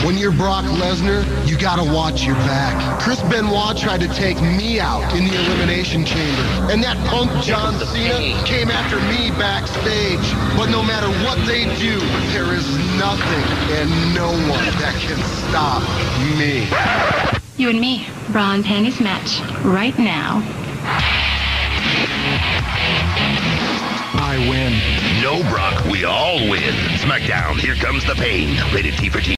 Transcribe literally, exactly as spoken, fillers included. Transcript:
When you're Brock Lesnar, you gotta watch your back. Chris Benoit tried to take me out in the Elimination Chamber, and that punk John Cena came after me backstage. But no matter what they do, there is nothing and no one that can stop me. You and me, bra and panties match, right now. I win. No, Brock, we all win. SmackDown, here comes the pain. Rated T for T.